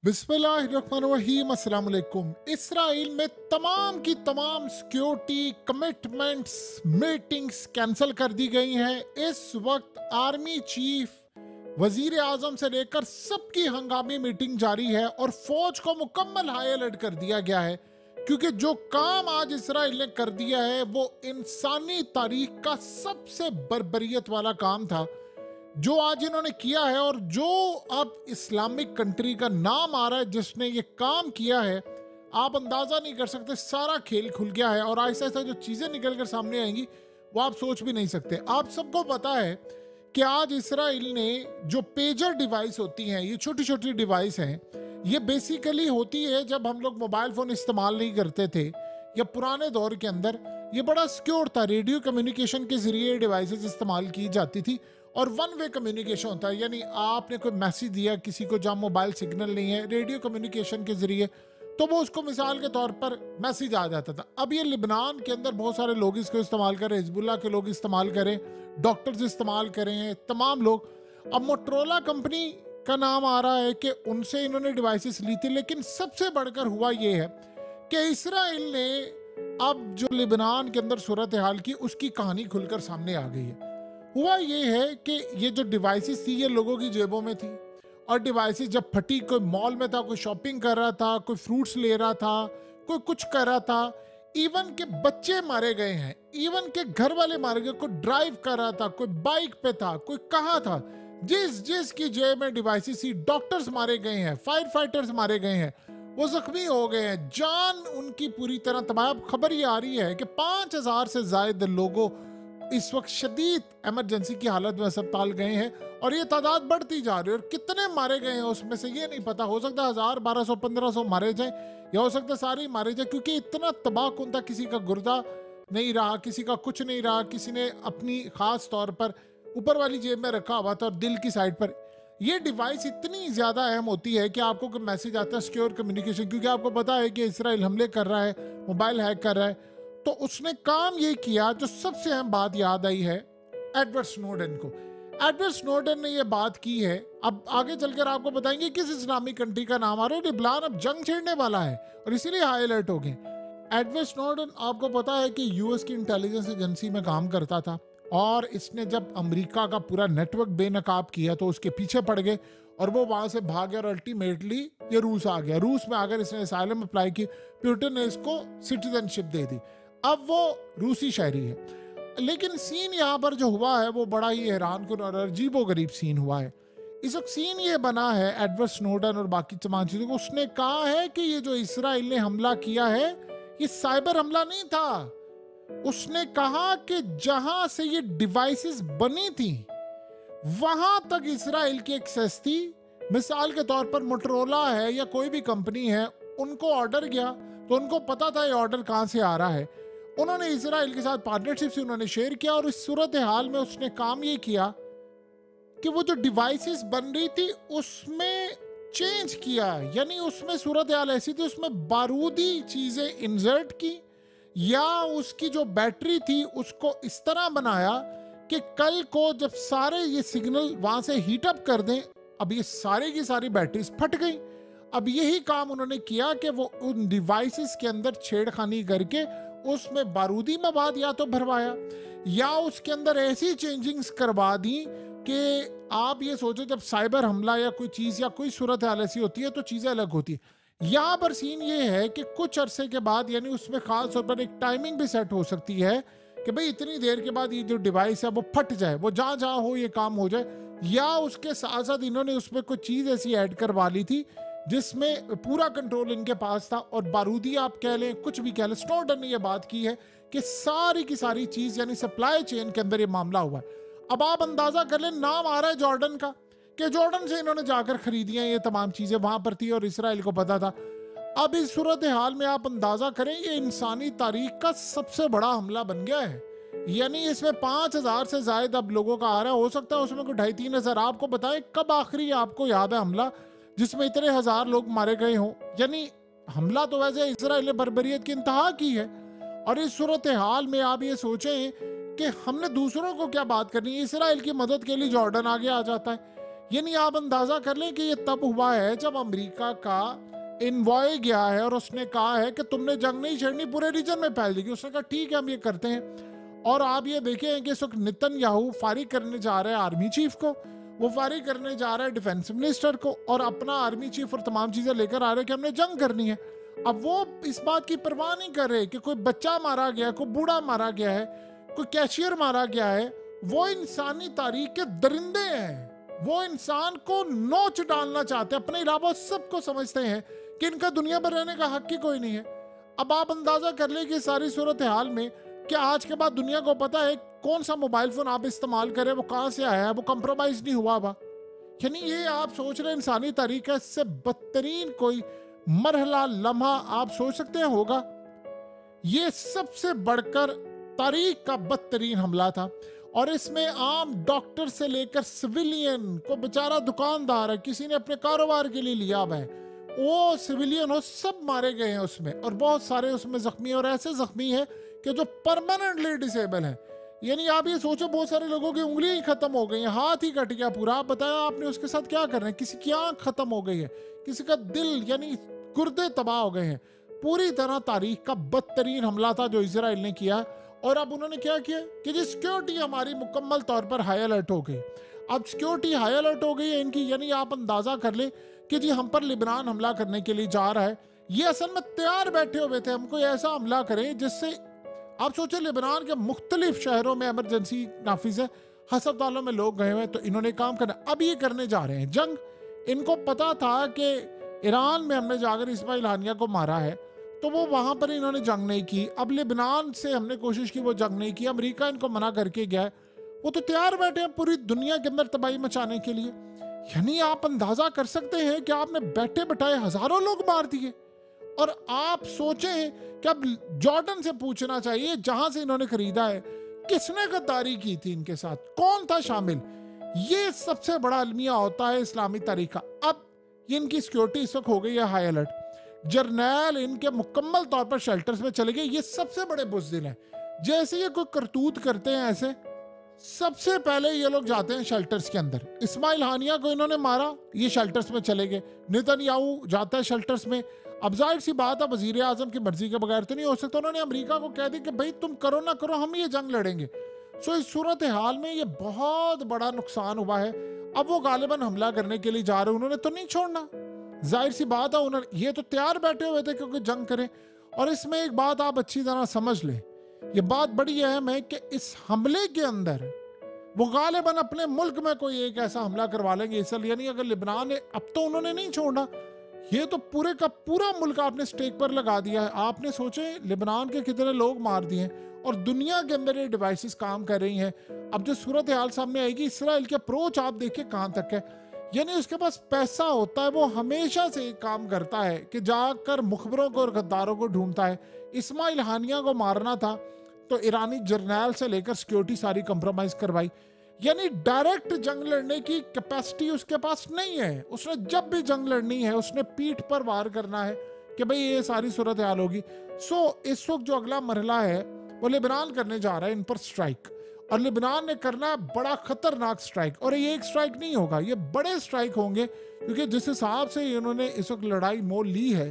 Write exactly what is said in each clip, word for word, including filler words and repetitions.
बिस्मिल्लाहिर्रहमानिर्रहीम अस्सलाम वालेकुम। इसराइल में तमाम की तमाम सिक्योरिटी कमिटमेंट्स मीटिंग्स कैंसिल कर दी गई हैं। इस वक्त आर्मी चीफ वजीर आजम से लेकर सबकी हंगामी मीटिंग जारी है और फौज को मुकम्मल हाई अलर्ट कर दिया गया है, क्योंकि जो काम आज इसराइल ने कर दिया है वो इंसानी तारीख का सबसे बर्बरियत वाला काम था जो आज इन्होंने किया है। और जो अब इस्लामिक कंट्री का नाम आ रहा है जिसने ये काम किया है, आप अंदाजा नहीं कर सकते। सारा खेल खुल गया है और ऐसा ऐसा जो चीजें निकल कर सामने आएंगी वो आप सोच भी नहीं सकते। आप सबको पता है कि आज इसराइल ने जो पेजर डिवाइस होती हैं, ये छोटी छोटी डिवाइस हैं, ये बेसिकली होती है जब हम लोग मोबाइल फोन इस्तेमाल नहीं करते थे या पुराने दौर के अंदर ये बड़ा सिक्योर था। रेडियो कम्युनिकेशन के जरिए डिवाइसेस इस्तेमाल की जाती थी और वन वे कम्युनिकेशन होता है, यानी आपने कोई मैसेज दिया किसी को जहाँ मोबाइल सिग्नल नहीं है, रेडियो कम्युनिकेशन के जरिए तो वो उसको मिसाल के तौर पर मैसेज आ जाता था। अब ये लिबनान के अंदर बहुत सारे लोग इसको इस्तेमाल करें, हिजबुल्लाह के लोग इस्तेमाल करें, डॉक्टर्स इस्तेमाल करें, तमाम लोग। अब मोटरोला कंपनी का नाम आ रहा है कि उनसे इन्होंने डिवाइसेस ली थी, लेकिन सबसे बढ़कर हुआ ये है कि इसराइल ने अब जो लिबनान के अंदर सूरत हाल की उसकी कहानी खुलकर सामने आ गई है। हुआ ये है कि ये जो डिवाइसेस थी ये लोगों की जेबों में थी और डिवाइसेस जब फटी, कोई मॉल में था, कोई शॉपिंग कर रहा था, कोई फ्रूट्स ले रहा था, कोई कुछ कर रहा था, इवन के बच्चे मारे गए हैं, इवन के घर वाले मारे गए, कोई ड्राइव कर रहा था, कोई बाइक पे था, कोई कहाँ था, जिस जिस की जेब में डिवाइसेस थी, डॉक्टर्स मारे गए हैं, फायर फाइटर्स मारे गए हैं, वो जख्मी हो गए हैं, जान उनकी पूरी तरह तबाह। खबर ये आ रही है कि पांच हजार से ज्यादा लोगों इस वक्त शदीद इमरजेंसी की हालत में अस्पताल गए हैं और ये तादाद बढ़ती जा रही है। और कितने मारे गए हैं उसमें से ये नहीं पता, हो सकता है हजार बारह सौ पंद्रह सौ मारे जाए या हो सकता है सारे ही मारे जाए, क्योंकि इतना तबाह कौन था। किसी का गुर्दा नहीं रहा, किसी का कुछ नहीं रहा, किसी ने अपनी खास तौर पर ऊपर वाली जेब में रखा हुआ था और दिल की साइड पर। ये डिवाइस इतनी ज्यादा अहम होती है कि आपको कोई मैसेज आता है सिक्योर कम्युनिकेशन, क्योंकि आपको पता है कि इसराइल हमले कर रहा है, मोबाइल हैक कर रहा है, तो उसने काम ये किया। जो सबसे अहम बात याद आई है एडवर्ड स्नोडेन को। एडवर्ड स्नोडेन ने ये बात की है, अब आगे चलकर आपको बताएंगे किस इस्लामिक कंट्री का नाम आ रहा है। लिबनान अब जंग छेड़ने वाला है और इसीलिए हाई अलर्ट हो गए। एडवर्ड स्नोडेन आपको पता है कि यूएस की इंटेलिजेंस एजेंसी में काम करता था और इसने जब अमेरिका का पूरा नेटवर्क बेनकाब किया तो उसके पीछे पड़ गए और वो वहां से भाग गया और अल्टीमेटली ये रूस आ गया। रूस में आकर इसने असाइलम अप्लाई की, पुतिन ने इसको सिटीजनशिप दे दी, अब वो रूसी शहरी है। लेकिन सीन यहाँ पर जो हुआ है वो बड़ा ही हैरान कुन और अजीबो गरीब सीन हुआ है। इस वक्त सीन ये बना है एडवर्ड स्नोडेन और बाकी तमाम चीजों को, उसने कहा है कि ये जो इसराइल ने हमला किया है ये साइबर हमला नहीं था। उसने कहा कि जहां से ये डिवाइसेस बनी थी वहां तक इसराइल की एक्सेस थी। मिसाल के तौर पर मोटरोला है या कोई भी कंपनी है, उनको ऑर्डर गया तो उनको पता था ये ऑर्डर कहां से आ रहा है। उन्होंने इसराइल के साथ पार्टनरशिप से उन्होंने शेयर किया और इस सूरत हाल में उसने काम ये किया कि वो जो डिवाइसेस बन रही थी उसमें चेंज किया, यानी उसमें सूरत हाल ऐसी थी उसमें बारूदी चीजें इंसर्ट की या उसकी जो बैटरी थी उसको इस तरह बनाया कि कल को जब सारे ये सिग्नल वहां से हीट अप कर दें, अब ये सारी की सारी बैटरीज फट गई। अब यही काम उन्होंने किया कि वो उन डिवाइसेस के अंदर छेड़खानी करके उसमें बारूदी मवाद या तो भरवाया या उसके अंदर ऐसी चेंजिंग्स करवा दी कि आप ये सोचो जब साइबर हमला या कोई चीज़ या कोई सूरत हाल ऐसी होती है तो चीज़ें अलग होती है। यहाँ पर सीन ये है कि कुछ अरसे के बाद, यानी उसमें खास तौर पर एक टाइमिंग भी सेट हो सकती है कि भाई इतनी देर के बाद ये जो डिवाइस है वो फट जाए, वो जहाँ जहाँ हो ये काम हो जाए, या उसके साथ साथ इन्होंने उसमें कोई चीज़ ऐसी ऐड करवा ली थी जिसमें पूरा कंट्रोल इनके पास था और बारूदी आप कह लें, कुछ भी कह लें। स्नोडेन ने यह बात की है कि सारी की सारी चीज यानी सप्लाई चेन के अंदर ये मामला हुआ है। अब आप अंदाजा कर लें, नाम आ रहा है जॉर्डन का कि जॉर्डन से इन्होंने जाकर खरीदी हैं, ये तमाम चीजें वहां पर थी और इसराइल को पता था। अब इस सूरत हाल में आप अंदाजा करें ये इंसानी तारीख का सबसे बड़ा हमला बन गया है, यानी इसमें पांच हजार से ज्यादा अब लोगों का आ रहा है। हो सकता है उसमें कोई ढाई तीन हजार। आपको बताएं कब आखिरी आपको याद है हमला जिसमें इतने हजार लोग मारे गए हों? यानी हमला तो वैसे इसराइल ने बर्बरियत की इंतहा की है और इस सूरत हाल में आप ये सोचें कि हमने दूसरों को क्या बात करनी है। इसराइल की मदद के लिए जॉर्डन आगे आ जाता है, यानी आप अंदाजा कर लें कि ये तब हुआ है जब अमेरिका का इन्वॉय गया है और उसने कहा है कि तुमने जंग नहीं छेड़नी, पूरे रीजन में फैल देगी। उसने कहा ठीक है हम ये करते हैं। और आप ये देखें कि इस वक्त नेतन्याहू फारिग करने जा रहे हैं आर्मी चीफ को, वो फारिग करने जा रहा है डिफेंस मिनिस्टर को, और अपना आर्मी चीफ और तमाम चीजें लेकर आ रहे हैं कि हमने जंग करनी है। अब वो इस बात की परवाह नहीं कर रहे कि कोई बच्चा मारा गया है, कोई बूढ़ा मारा गया है, कोई कैशियर मारा गया है। वो इंसानी तारीख के दरिंदे हैं, वो इंसान को नोच डालना चाहते हैं। अपने अलावा सबको समझते हैं कि इनका दुनिया पर रहने का हक ही कोई नहीं है। अब आप अंदाजा कर ले कि सारी सूरत हाल में क्या आज के बाद दुनिया को पता है कौन सा मोबाइल फोन आप इस्तेमाल करें, वो कहां से आया है, वो कंप्रोमाइज नहीं हुआ हुआ। यानी ये आप सोच रहे इंसानी तारीख है, इससे बदतरीन कोई मरहला लम्हा आप सोच सकते हैं होगा? ये सबसे बढ़कर तारीख का बदतरीन हमला था। और इसमें आम डॉक्टर से लेकर सिविलियन को, बेचारा दुकानदार है, किसी ने अपने कारोबार के लिए लिया हुआ है, वो सिविलियन हो, सब मारे गए हैं उसमें। और बहुत सारे उसमें जख्मी, और ऐसे जख्मी हैं कि जो परमानेंटली डिसेबल हैं। यानी आप ये सोचो बहुत सारे लोगों की उंगलियां ही खत्म हो गई हैं, हाथ ही कट गया पूरा। आप बताया आपने उसके साथ क्या करना है? किसी की आंख खत्म हो गई है, किसी का दिल यानी गुर्दे तबाह हो गए हैं। पूरी तरह तारीख का बदतरीन हमला था जो इजराइल ने किया। और अब उन्होंने क्या किया कि जी सिक्योरिटी हमारी मुकम्मल तौर पर हाई अलर्ट हो गई। अब सिक्योरिटी हाई अलर्ट हो गई है इनकी, यानी आप अंदाजा कर ले कि जी हम पर लिबनान हमला करने के लिए जा रहा है। ये असल में तैयार बैठे हुए थे, हम कोई ऐसा हमला करें जिससे, आप सोचे लिबनान के मुख्तलिफ शहरों में इमरजेंसी नाफिज है, अस्पतालों में लोग गए हुए, तो इन्होंने काम करना। अब ये करने जा रहे हैं जंग। इनको पता था कि ईरान में हमने जाकर इस्माइल हानिया को मारा है, तो वो वहां पर इन्होंने जंग नहीं की। अब लिबनान से हमने कोशिश की, वो जंग नहीं की। अमेरिका इनको मना करके गया है, वो तो तैयार बैठे हैं पूरी दुनिया के अंदर तबाही मचाने के लिए। यानी आप अंदाजा कर सकते हैं कि आपने बैठे बैठाए हजारों लोग मार दिए। और आप सोचें कि अब जॉर्डन से पूछना चाहिए जहां से इन्होंने खरीदा है, किसने गद्दारी की थी इनके साथ, कौन था शामिल। ये सबसे बड़ा अलमिया होता है इस्लामी तारीख का। अब ये इनकी सिक्योरिटी इस वक्त हो गई है हाई अलर्ट। जर्नैल इनके मुकम्मल तौर पर शेल्टर्स में चले गए। ये सबसे बड़े बुज़दिल हैं। जैसे ये कोई करतूत करते हैं, ऐसे सबसे पहले ये लोग जाते हैं शेल्टर्स के अंदर। इस्माइल हानिया को इन्होंने मारा, ये शेल्टर्स में चले गए। नेतन्याहू जाता है शेल्टर्स में। अब जाहिर सी बात है वजीर आजम की मर्जी के बगैर तो नहीं हो सकता। उन्होंने अमेरिका को कह दी कि भाई तुम करो ना करो, हम ये जंग लड़ेंगे। सो इस सूरत हाल में ये बहुत बड़ा नुकसान हुआ है। अब वो गालिबन हमला करने के लिए जा रहे, उन्होंने तो नहीं छोड़ना। जाहिर सी बात है उन्होंने, ये तो तैयार बैठे हुए थे क्योंकि जंग करें। और इसमें एक बात आप अच्छी तरह समझ लें, ये बात बड़ी अहम है कि इस हमले के अंदर वो गालिबन अपने मुल्क में कोई एक ऐसा हमला करवा लेंगे इसलिए, यानी अगर लिबनान है, अब तो उन्होंने नहीं छोड़ा, ये तो पूरे का पूरा मुल्क आपने स्टेक पर लगा दिया है। आपने सोचे लिबनान के कितने लोग मार दिए और दुनिया के अंदर ये डिवाइसेस काम कर रही हैं। अब जो सूरत हाल सामने आएगी, इसराइल की अप्रोच आप देखिए कहां तक है। यानी उसके पास पैसा होता है, वो हमेशा से काम करता है कि जाकर मुखबरों को और गद्दारों को ढूंढता है। इस्माइल हानिया को मारना था तो ईरानी जर्नैल से लेकर सिक्योरिटी सारी कंप्रोमाइज करवाई। यानी डायरेक्ट जंग लड़ने की कैपेसिटी उसके पास नहीं है। उसने जब भी जंग लड़नी है उसने पीठ पर वार करना है कि भाई ये सारी सूरत हाल होगी। सो इस वक्त जो अगला मरहला है वो लिबनान करने जा रहा है इन पर स्ट्राइक, और लिबनान ने करना है बड़ा खतरनाक स्ट्राइक। और ये एक स्ट्राइक नहीं होगा, ये बड़े स्ट्राइक होंगे, क्योंकि जिस हिसाब से इन्होंने इस वक्त लड़ाई मोल ली है,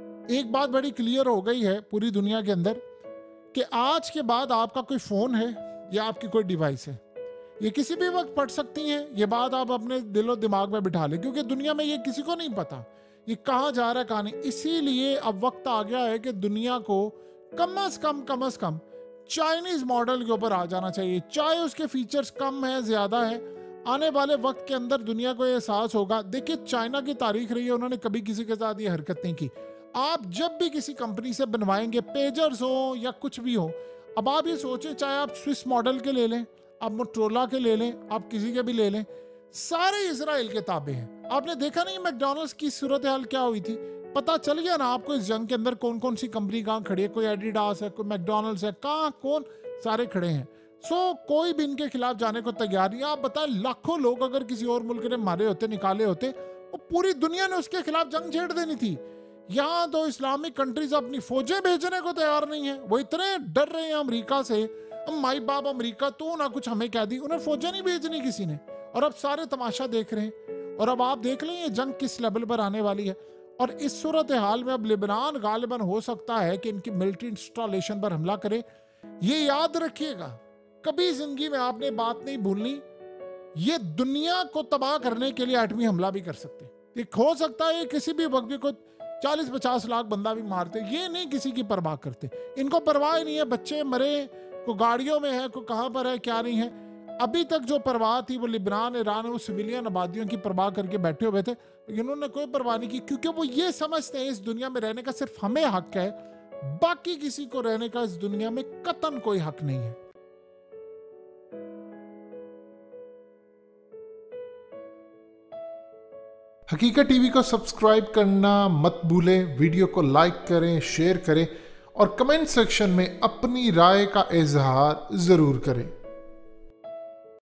एक बात बड़ी क्लियर हो गई है पूरी दुनिया के अंदर कि आज के बाद आपका कोई फोन है या आपकी कोई डिवाइस है, ये किसी भी वक्त फट सकती हैं। ये बात आप अपने दिलो दिमाग में बिठा लें, क्योंकि दुनिया में ये किसी को नहीं पता ये कहाँ जा रहा है कहाँ नहीं। इसीलिए अब वक्त आ गया है कि दुनिया को कम अज कम कम अज कम चाइनीज मॉडल के ऊपर आ जाना चाहिए। चाहे उसके फीचर्स कम है ज्यादा है, आने वाले वक्त के अंदर दुनिया को एहसास होगा। देखिए चाइना की तारीख रही है, उन्होंने कभी किसी के साथ ये हरकत नहीं की। आप जब भी किसी कंपनी से बनवाएंगे, पेजर्स हो या कुछ भी हो, अब आप ये सोचें, चाहे आप स्विस मॉडल के ले लें, आप मोटरोला के ले लें, आप किसी के भी ले लें, सारे इजराइल के ताबे हैं। आपने देखा नहीं मैकडॉनल्ड्स की सूरत हाल क्या हुई थी? पता चल गया ना आपको इस जंग के अंदर कौन कौन सी कंपनी कहाँ खड़ी है। कोई एडिडास है, कोई मैकडॉनल्ड्स है, कहाँ कौन सारे खड़े हैं। सो कोई भी इनके खिलाफ जाने को तैयार नहीं। आप बताएं लाखों लोग अगर किसी और मुल्क ने मारे होते, निकाले होते, वो पूरी दुनिया ने उसके खिलाफ जंग छेड़ देनी थी। यहाँ तो इस्लामिक कंट्रीज अपनी फौजें भेजने को तैयार नहीं है। वो इतने डर रहे हैं अमेरिका से, माई बाप अमेरिका तू ना कुछ हमें कह दी, उन्हें फौजें नहीं भेजनी किसी ने। और अब सारे तमाशा देख रहे हैं। और अब आप देख लें ये जंग किस लेवल पर आने वाली है। और इस सूरत हाल में अब लिबनान गालिबन हो सकता है कि इनकी मिलिट्री इंस्टॉलेशन पर हमला करे। ये याद रखिएगा, कभी जिंदगी में आपने बात नहीं भूलनी, ये दुनिया को तबाह करने के लिए एटमी हमला भी कर सकते हैं। हो सकता है किसी भी वक्त भी को चालीस पचास लाख बंदा भी मारते, ये नहीं किसी की परवाह करते। इनको परवाह ही नहीं है, बच्चे मरे, को गाड़ियों में है, को कहां पर है, क्या नहीं है। अभी तक जो परवाह थी वो लिबनान, ईरान, वो सिविलियन आबादियों की परवाह करके बैठे हुए थे, लेकिन उन्होंने कोई परवाह नहीं की, क्योंकि वो ये समझते हैं इस दुनिया में रहने का सिर्फ हमें हक है, बाकी किसी को रहने का इस दुनिया में कतन कोई हक नहीं है। हकीकत टीवी को सब्सक्राइब करना मत भूलें, वीडियो को लाइक करें, शेयर करें और कमेंट सेक्शन में अपनी राय का इजहार ज़रूर करें।